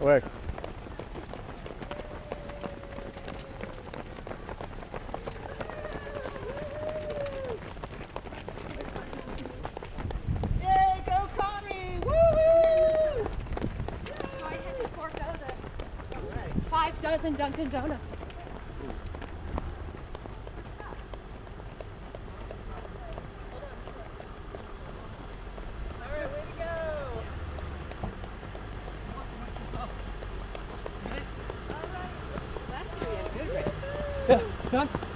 work. Yay, go Connie! Woo-hoo! So I had to fork out 5 dozen Dunkin' Donuts. Alright, way to go! Alright. Last year we had a good race. Yeah, done.